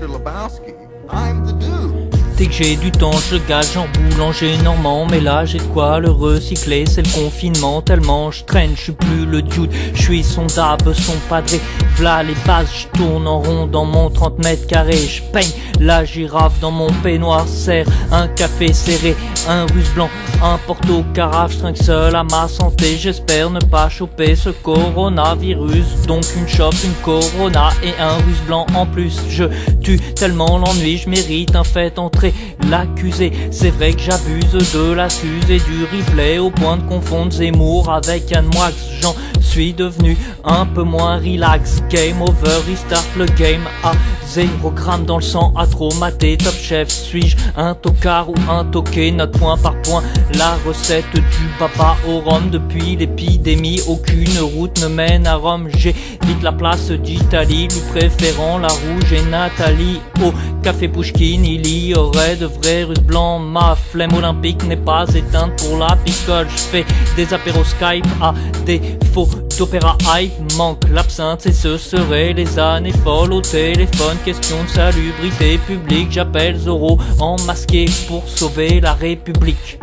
Dr. Lebowski. I'm the dude. Dès que j'ai du temps, je gage en boulanger normand. Mais là j'ai de quoi le recycler, c'est le confinement. Tellement je traîne, je suis plus le dude. Je suis son dab, son padré. V'là les bases, je tourne en rond dans mon 30 mètres carrés. Je peigne la girafe dans mon peignoir. Serre un café serré, un russe blanc, un porto carafe. Je trinque seul à ma santé, j'espère ne pas choper ce coronavirus. Donc une chope, une corona et un russe blanc en plus. Je tue tellement l'ennui, je mérite un fait entrer l'accusé. C'est vrai que j'abuse de la suze et du replay au point de confondre Zemmour avec Yann Moix. J'en suis devenu un peu moins relax. Game over, restart le game à 0 grammes dans le sang, à trop mater Top Chef. Suis-je un tocard ou un toqué? Note point par point la recette du papa au rhum. Depuis l'épidémie, aucune route ne mène à Rome. J'évite la place d'Italie, lui préférant la rouge et Nathalie. Au café Pouchkine, il y aurait de vrais Russes blancs. Ma flemme olympique n'est pas éteinte pour la picole. Je fais des apéros Skype à défaut d'opéra hype. Manque l'absinthe et ce seraient les années folles au téléphone. Question de salubrité publique, j'appelle Zorro en masqué pour sauver la République.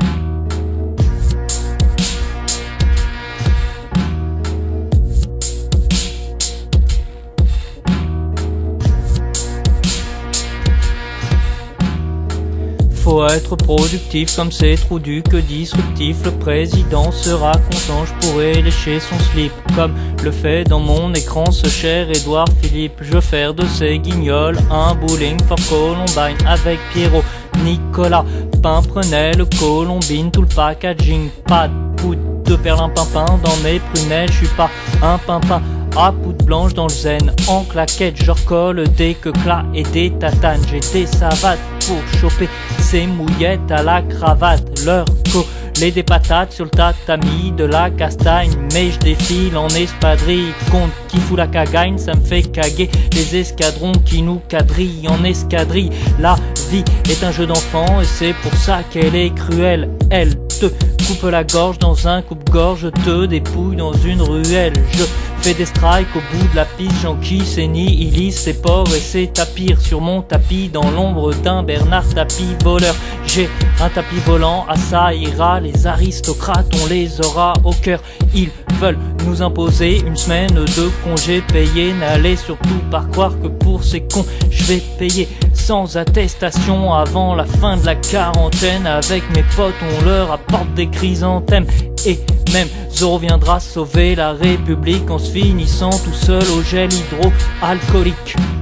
Faut être productif comme c'est trop du que disruptif. Le président sera content, je pourrais lécher son slip comme le fait dans mon écran ce cher Édouard Philippe. Je veux faire de ces guignols un bowling for Columbine avec Pierrot Nicolas. Pain prenait le Colombine, tout le packaging. Pas de poudre de perlimpinpin dans mes prunelles. Je suis pas un pimpin à poudre blanche dans le zen. En claquette, je recolle des queclas et des tatanes. J'ai des savates pour choper ces mouillettes à la cravate. Leur coller des patates sur le tatami de la castagne. Mais je défile en espadrille contre qui fout la cagagne. Ça me fait caguer les escadrons qui nous quadrillent en escadrille. La vie est un jeu d'enfant et c'est pour ça qu'elle est cruelle. Elle te coupe la gorge dans un coupe-gorge, te dépouille dans une ruelle. Je fais des strikes au bout de la piste, j'enquille ses nids, il lisse ses porcs et ses tapirs sur mon tapis dans l'ombre d'un Bernard tapis voleur. J'ai un tapis volant, à ça ira, les aristocrates on les aura au cœur. Ils veulent nous imposer une semaine de congé payé. N'allez surtout pas croire que pour ces cons je vais payer sans attestation avant la fin de la quarantaine. Avec mes potes on leur apporte des chrysanthèmes et même Zorro viendra sauver la République en se finissant tout seul au gel hydroalcoolique.